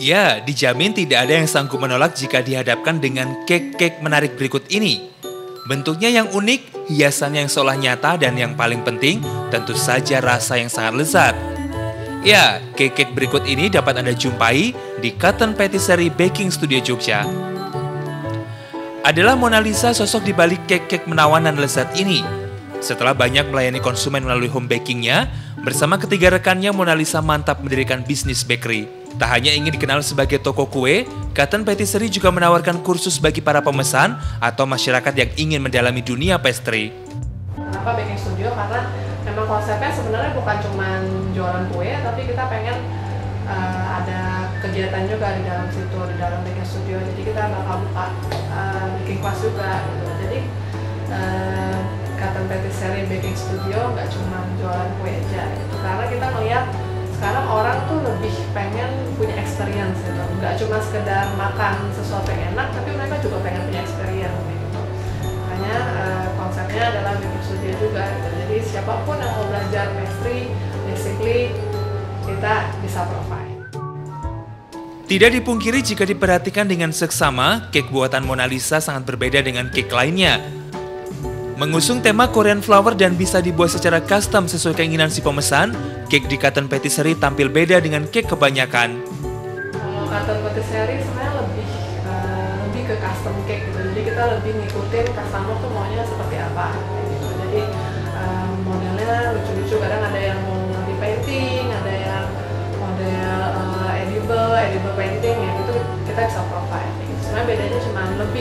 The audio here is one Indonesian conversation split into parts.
Ya, dijamin tidak ada yang sanggup menolak jika dihadapkan dengan kek-kek menarik berikut ini. Bentuknya yang unik, hiasannya yang seolah nyata, dan yang paling penting, tentu saja rasa yang sangat lezat. Ya, kek-kek berikut ini dapat Anda jumpai di Cotton Patisserie Baking Studio Jogja. Adalah Mona Lisa sosok di balik kek-kek menawan dan lezat ini. Setelah banyak melayani konsumen melalui home bakingnya, bersama ketiga rekannya Mona Lisa mantap mendirikan bisnis bakery. Tak hanya ingin dikenal sebagai toko kue, Cotton Patisserie juga menawarkan kursus bagi para pemesan atau masyarakat yang ingin mendalami dunia pastry. Kenapa baking studio? Karena memang konsepnya sebenarnya bukan cuma jualan kue, tapi kita pengen ada kegiatan juga di dalam situ, di dalam baking studio. Jadi kita bakal buka baking class juga gitu. Jadi Cotton Patisserie Baking Studio nggak cuma jualan kue aja gitu. Karena kita melihat sekarang orang tuh lebih pengen punya experience gitu, nggak cuma sekedar makan sesuatu yang enak, tapi mereka juga pengen punya experience gitu. Makanya konsepnya adalah baking studio juga gitu. Jadi siapapun yang mau belajar pastry, basically kita bisa provide. Tidak dipungkiri jika diperhatikan dengan seksama, kek buatan Mona Lisa sangat berbeda dengan kek lainnya. Mengusung tema Korean flower dan bisa dibuat secara custom sesuai keinginan si pemesan, kek di Cotton Patisserie tampil beda dengan kek kebanyakan. Kalau Cotton Patisserie sebenarnya lebih ke custom cake gitu. Jadi kita lebih ngikutin customer tuh maunya seperti apa gitu. Jadi modelnya lucu-lucu, kadang ada yang mau nanti painting, ada yang model edible painting ya, itu kita bisa provide. Sebenarnya bedanya cuma lebih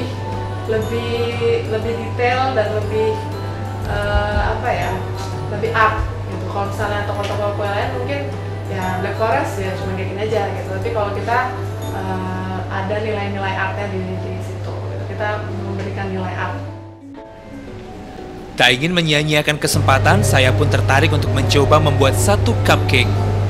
detail dan lebih lebih art gitu. Kalau misalnya toko-toko kue lain mungkin ya Black Forest ya cuma kayak gini aja gitu, tapi kalau kita ada nilai-nilai artnya di situ gitu. Kita memberikan nilai art. Tak ingin menyia-nyiakan kesempatan, saya pun tertarik untuk mencoba membuat satu cupcake.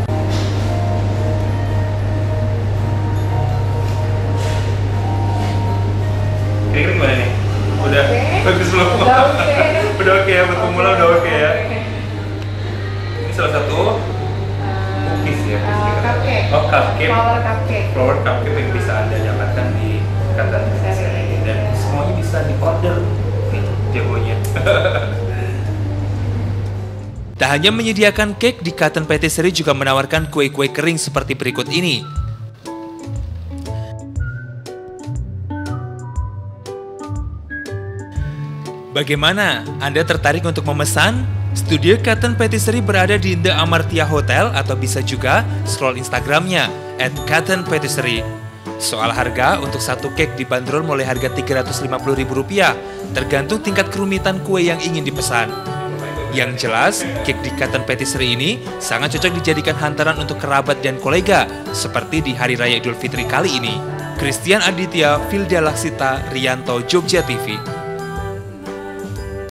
Kira-kira gimana nih? Udah bagus belum? Udah oke ya, buat pemula udah oke ya. Ini salah satu cookies ya? Cupcake. Oh, cupcake. Flower cupcake. Flower cupcake yang bisa Anda dapatkan di Cotton Patisserie. Dan semuanya bisa di-order nih jagonya. Tak hanya menyediakan cake, di Cotton Patisserie juga menawarkan kue-kue kering seperti berikut ini. Bagaimana? Anda tertarik untuk memesan? Studio Cotton Patisserie berada di The Amartya Hotel atau bisa juga scroll Instagramnya @cottonpatisserie. Soal harga, untuk satu cake dibanderol mulai harga Rp350.000, tergantung tingkat kerumitan kue yang ingin dipesan. Yang jelas, cake di Cotton Patisserie ini sangat cocok dijadikan hantaran untuk kerabat dan kolega, seperti di Hari Raya Idul Fitri kali ini. Christian Aditya, Filda Laksita, Rianto, Jogja TV.